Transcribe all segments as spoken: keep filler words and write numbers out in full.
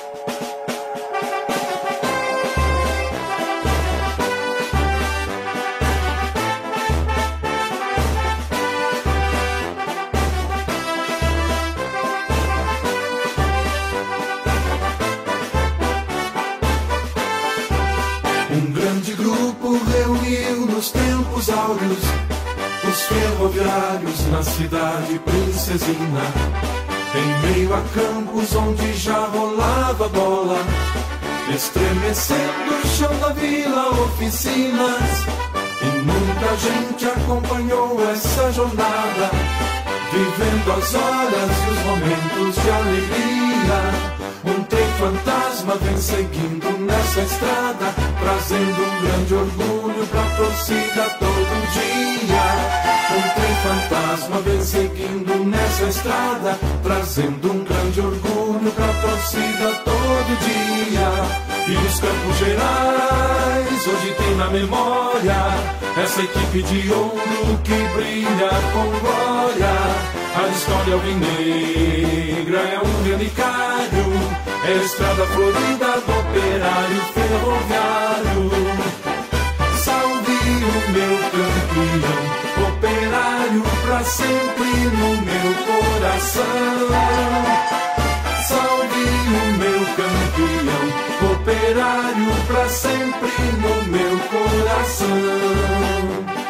Um grande grupo reuniu nos tempos áureos os ferroviários na cidade princesina, em meio a campos onde já rolava bola, estremecendo o chão da vila, oficinas. E muita gente acompanhou essa jornada, vivendo as horas e os momentos de alegria. Um trem fantasma vem seguindo nessa estrada, trazendo um grande orgulho pra torcida todo dia. Um trem fantasma vem seguindo nessa estrada, trazendo um grande orgulho pra torcida todo dia. E os Campos Gerais hoje tem na memória essa equipe de ouro que brilha com glória. A história alvinegra é um relicário, é a estrada florida do operário ferroviário. Salve o meu campeão, operário pra sempre no meu coração. Salve o meu campeão, operário pra sempre no meu coração.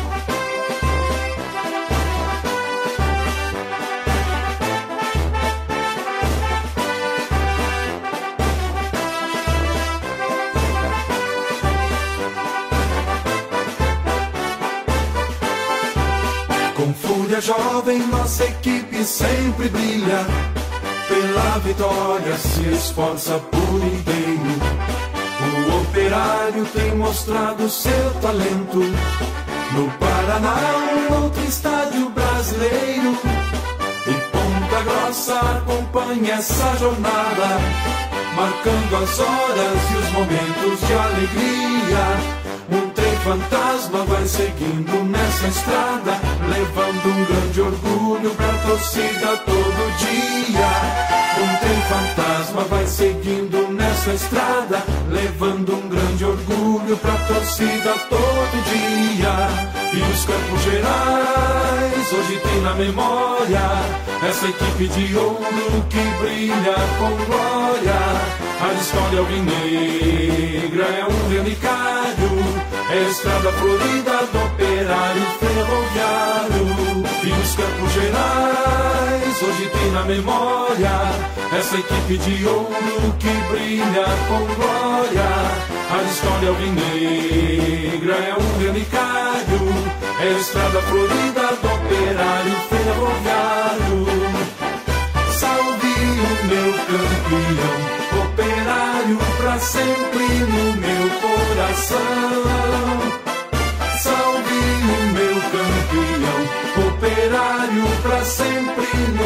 Com fúria jovem nossa equipe sempre brilha, pela vitória se esforça por inteiro. O operário tem mostrado seu talento no Paraná, um outro estádio brasileiro. E Ponta Grossa acompanha essa jornada, marcando as horas e os momentos de alegria. Um trem fantasma vai seguindo nessa estrada, levando um grande orgulho pra torcida todo dia. Um trem fantasma vai seguindo nessa estrada, levando um grande orgulho pra torcida todo dia. E os Campos Gerais hoje tem na memória essa equipe de ouro que brilha com glória. A história alvinegra é um relicário, é a estrada florida do operário ferroviário. E os Campos Gerais hoje tem na memória essa equipe de ouro que brilha com glória. A história alvinegra é um relicário, é a estrada florida do operário ferroviário. Salve o meu campeão, operário pra sempre no meu coração. Salve o meu campeão, operário pra sempre no